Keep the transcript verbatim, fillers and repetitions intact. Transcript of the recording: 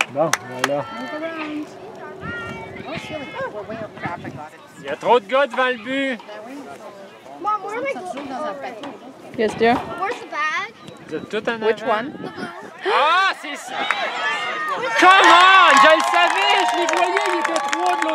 Bon, voilà. Il y a trop de gars devant le but. Mom, where am I going? Yes, dear. Where's the bag? Vous êtes tout en avant. Which one? Ah, c'est ça! Come on! Je le savais! Je les voyais, ils étaient trois de l'autre.